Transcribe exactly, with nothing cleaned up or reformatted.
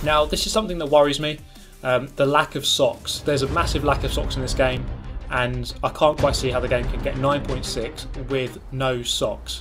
Now, this is something that worries me, um, the lack of socks. There's a massive lack of socks in this game, and I can't quite see how the game can get nine point six with no socks.